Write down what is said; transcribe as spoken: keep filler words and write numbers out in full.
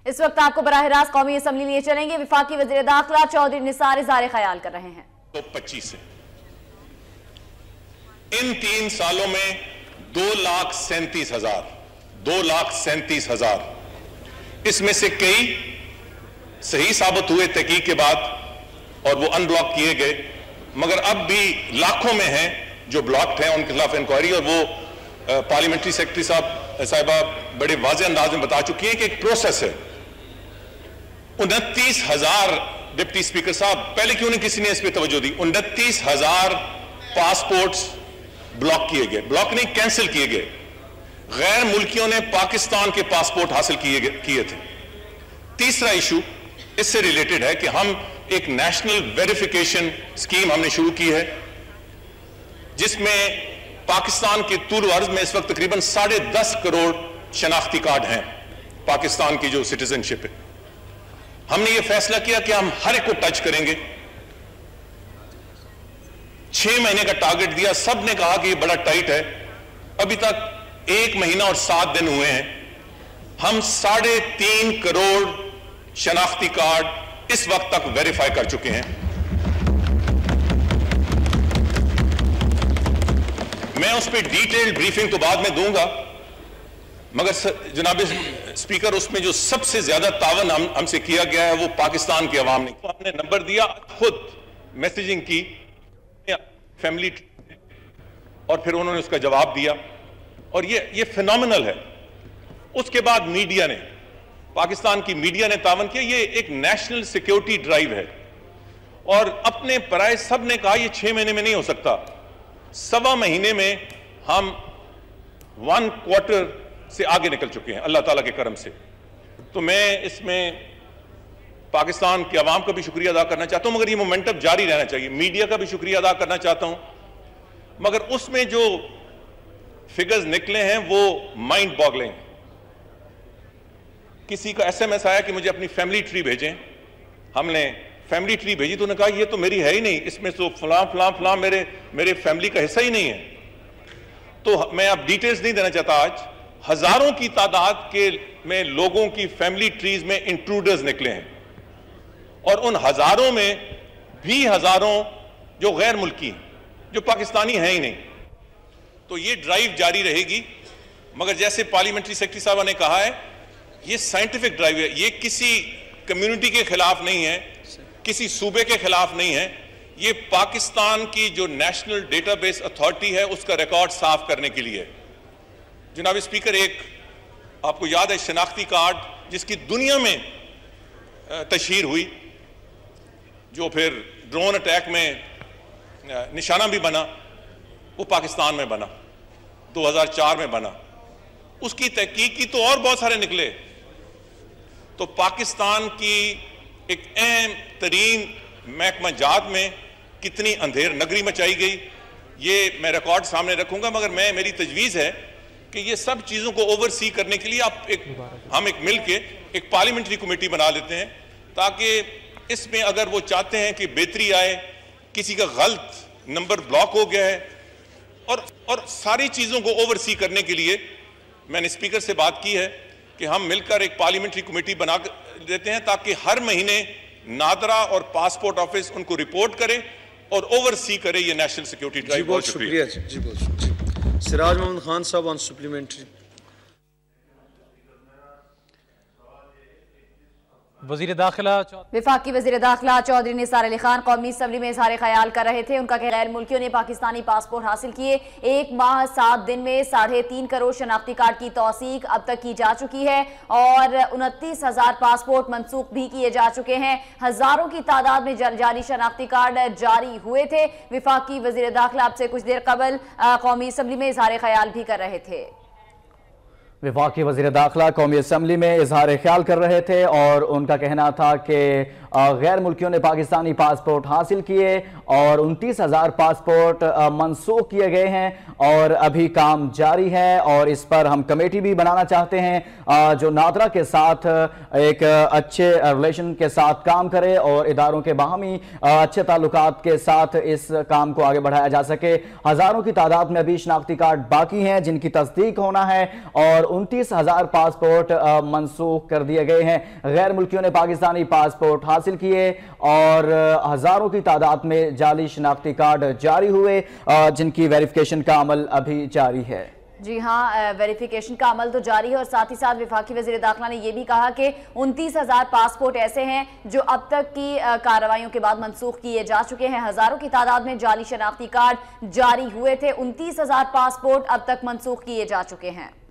اس وقت آپ کو براہ راست قومی اسمبلی لیے چلیں گے. وفاقی وزیر داخلہ چودھری نثار اظہار خیال کر رہے ہیں. تو پچیس ہے. ان تین سالوں میں دو لاکھ سینتیس ہزار دو لاکھ سینتیس ہزار اس میں سے کئی صحیح ثابت ہوئے تحقیق کے بعد اور وہ ان بلاک کیے گئے، مگر اب بھی لاکھوں میں ہیں جو بلاکڈ ہیں، ان کے خلاف انکوائری. اور وہ پارلیمنٹری سیکرٹری صاحب صاحبہ بڑے واضح انداز میں بتا چکی ہیں کہ ایک پروسیس ہے. انتیس ہزار ڈپٹی اسپیکر صاحب، پہلے کیوں نہیں کسی نے اس پہ توجہ دی؟ انتیس ہزار پاسپورٹس بلاک کیے گئے، بلاک نہیں کینسل کیے گئے. غیر ملکیوں نے پاکستان کے پاسپورٹ حاصل کیے تھے. تیسرا ایشو اس سے ریلیٹڈ ہے کہ ہم ایک نیشنل ویریفیکیشن سکیم ہم نے شروع کی ہے، جس میں پاکستان کے طول و عرض میں اس وقت تقریباً ساڑھے دس کروڑ شناختی کارڈ ہیں پاکستان کی جو سٹیزن شپ ہے. ہم نے یہ فیصلہ کیا کہ ہم ہر ایک کو ٹچ کریں گے. چھ مہینے کا ٹارگٹ دیا، سب نے کہا کہ یہ بڑا ٹائٹ ہے. ابھی تک ایک مہینہ اور سات دن ہوئے ہیں، ہم ساڑھے تین کروڑ شناختی کارڈ اس وقت تک ویریفائی کر چکے ہیں. میں اس پہ ڈیٹیل بریفنگ تو بعد میں دوں گا، مگر جناب اسپیکر اس میں جو سب سے زیادہ تعاون ہم سے کیا گیا ہے وہ پاکستان کی عوام نے. ہم نے نمبر دیا، خود میسیجنگ کی فیملی، اور پھر انہوں نے اس کا جواب دیا، اور یہ یہ فینومینل ہے. اس کے بعد میڈیا نے، پاکستان کی میڈیا نے تعاون کیا. یہ ایک نیشنل سیکیورٹی ڈرائیو ہے، اور اپنے پرائے سب نے کہا یہ چھ مہینے میں نہیں ہو سکتا. سوا مہینے میں ہم ون کوارٹر سے آگے نکل چکے ہیں اللہ تعالیٰ کے کرم سے. تو میں اس میں پاکستان کے عوام کا بھی شکریہ ادا کرنا چاہتا ہوں، مگر یہ مومنٹم جاری رہنا چاہیے. میڈیا کا بھی شکریہ ادا کرنا چاہتا ہوں، مگر اس میں جو فگرز نکلے ہیں وہ مائنڈ باگلنگ. کسی کا ایس ایم ایس آیا کہ مجھے اپنی فیملی ٹری بھیجیں. ہم نے فیملی ٹری بھیجی تو انہوں نے کہا یہ تو میری ہے ہی نہیں، اس میں تو فلاں فلاں فلاں میرے میرے فیملی کا حصہ ہی نہیں ہے. تو میں اب ڈیٹیلز نہیں دینا چاہتا. آج ہزاروں کی تعداد کے میں لوگوں کی فیملی ٹریز میں انٹروڈرز نکلے ہیں، اور ان ہزاروں میں بھی ہزاروں جو غیر ملکی ہیں، جو پاکستانی ہیں ہی نہیں. تو یہ ڈرائیو جاری رہے گی، مگر جیسے پارلیمنٹری سیکرٹری صاحبہ نے کہا ہے یہ سائنٹیفک ڈرائیو ہے. یہ کسی کمیونٹی کے خلاف نہیں ہے، کسی صوبے کے خلاف نہیں ہے. یہ پاکستان کی جو نیشنل ڈیٹا بیس اتھارٹی ہے اس کا ریکارڈ صاف کرنے کے لیے. جناب اسپیکر، ایک آپ کو یاد ہے شناختی کارڈ جس کی دنیا میں تشہیر ہوئی، جو پھر ڈرون اٹیک میں نشانہ بھی بنا، وہ پاکستان میں بنا، دو ہزار چار میں بنا. اس کی تحقیق کی تو اور بہت سارے نکلے. تو پاکستان کی ایک اہم ترین محکمہ جات میں کتنی اندھیر نگری مچائی گئی، یہ میں ریکارڈ سامنے رکھوں گا. مگر میں میری تجویز ہے کہ یہ سب چیزوں کو اوور سی کرنے کے لیے آپ ایک ہم ایک مل کے ایک پارلیمنٹری کمیٹی بنا لیتے ہیں، تاکہ اس میں اگر وہ چاہتے ہیں کہ بہتری آئے، کسی کا غلط نمبر بلاک ہو گیا ہے، اور اور ساری چیزوں کو اوور سی کرنے کے لیے میں نے اسپیکر سے بات کی ہے کہ ہم مل کر ایک پارلیمنٹری کمیٹی بنا دیتے ہیں، تاکہ ہر مہینے نادرا اور پاسپورٹ آفس ان کو رپورٹ کرے اور اوور سی کرے یہ نیشنل سیکیورٹی ڈرائیو. بہت شکریہ. جی بہت شکریہ. سراج محمد خان صاحب آن سپلیمنٹری. وزیر داخلہ وفاقی وزیر داخلہ چودھری نثار علی خان قومی اسمبلی میں اظہار خیال کر رہے تھے. ان کا کہ غیر ملکیوں نے پاکستانی پاسپورٹ حاصل کیے. ایک ماہ سات دن میں ساڑھے تین کروڑ شناختی کارڈ کی توثیق اب تک کی جا چکی ہے، اور انتیس ہزار پاسپورٹ منسوخ بھی کیے جا چکے ہیں. ہزاروں کی تعداد میں جعلی شناختی کارڈ جاری ہوئے تھے. وفاقی وزیر داخلہ اب سے کچھ دیر قبل قومی اسمبلی میں اظہار خیال بھی کر رہے تھے. وفاقی وزیر داخلہ قومی اسمبلی میں اظہار خیال کر رہے تھے، اور ان کا کہنا تھا کہ غیر ملکیوں نے پاکستانی پاسپورٹ حاصل کیے اور انتیس ہزار پاسپورٹ منسوخ کیے گئے ہیں اور ابھی کام جاری ہے، اور اس پر ہم کمیٹی بھی بنانا چاہتے ہیں جو نادرا کے ساتھ ایک اچھے ریلیشن کے ساتھ کام کرے اور اداروں کے باہمی اچھے تعلقات کے ساتھ اس کام کو آگے بڑھایا جا سکے۔ ہزاروں کی تعداد میں ابھی شناختی کارڈ باقی ہیں جن کی تصدیق ہونا ہے، اور انتیس ہزار پاسپورٹ منسوخ کر دیے گئے ہیں۔ غیر ملکیوں نے پاکستانی پاسپورٹ حاصل کیے اور ہزاروں کی تعداد میں جعلی شناختی کارڈ جاری ہوئے جن کی ویریفیکیشن کا عمل ابھی جاری ہے۔ جی ہاں، ویریفیکیشن کا عمل تو جاری ہے، اور ساتھ ہی ساتھ وفاقی وزیر داخلہ نے یہ بھی کہا کہ انتیس ہزار پاسپورٹ ایسے ہیں جو اب تک کی کارروائیوں کے بعد منسوخ کیے جا چکے ہیں۔ ہزاروں کی تعداد میں جعلی شناختی کارڈ جاری ہوئے تھے، انتیس ہزار پاسپورٹ اب تک منسوخ کیے جا چکے ہیں۔